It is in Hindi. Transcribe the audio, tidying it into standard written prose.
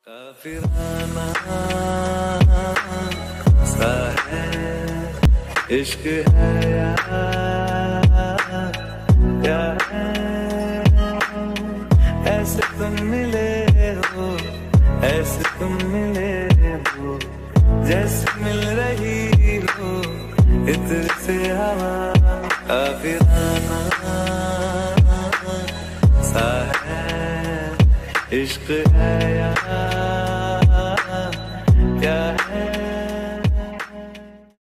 काफिराना सा है इश्क है या है ऐसे तुम मिले हो, ऐसे तुम मिले हो जैसे मिल रही हो इत्र से हवा। काफिराना सा है इश्क है या